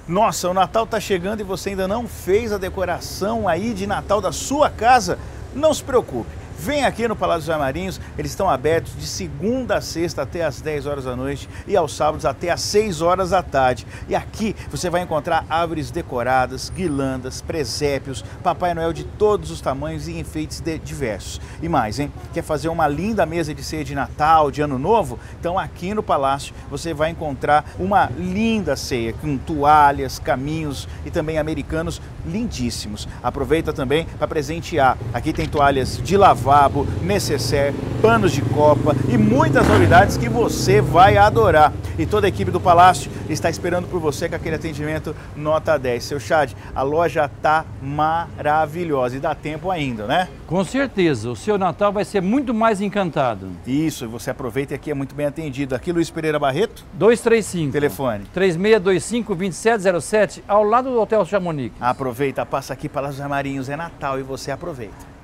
Nossa, o Natal tá chegando e você ainda não fez a decoração aí de Natal da sua casa? Não se preocupe. Vem aqui no Palácio dos Armarinhos, eles estão abertos de segunda a sexta até às 10 horas da noite e aos sábados até às 6 horas da tarde. E aqui você vai encontrar árvores decoradas, guirlandas, presépios, Papai Noel de todos os tamanhos e enfeites diversos. E mais, hein? Quer fazer uma linda mesa de ceia de Natal, de Ano Novo? Então aqui no Palácio você vai encontrar uma linda ceia com toalhas, caminhos e também americanos lindíssimos. Aproveita também para presentear. Aqui tem toalhas de lavabo, necessaire, panos de copa e muitas novidades que você vai adorar. E toda a equipe do Palácio está esperando por você com aquele atendimento nota 10. Seu Chad, a loja tá maravilhosa e dá tempo ainda, né? Com certeza, o seu Natal vai ser muito mais encantado. Isso, e você aproveita e aqui é muito bem atendido. Aqui Luiz Pereira Barreto. 235. Telefone. 3625-2707, ao lado do Hotel Chamonix. Aproveita, passa aqui Palácio dos Armarinhos, é Natal e você aproveita.